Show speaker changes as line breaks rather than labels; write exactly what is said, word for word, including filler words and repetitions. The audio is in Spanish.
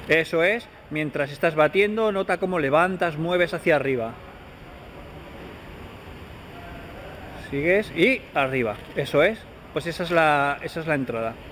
Eso es, mientras estás batiendo, nota cómo levantas, mueves hacia arriba. Sigues y arriba, eso es. Pues esa es la, esa es la entrada.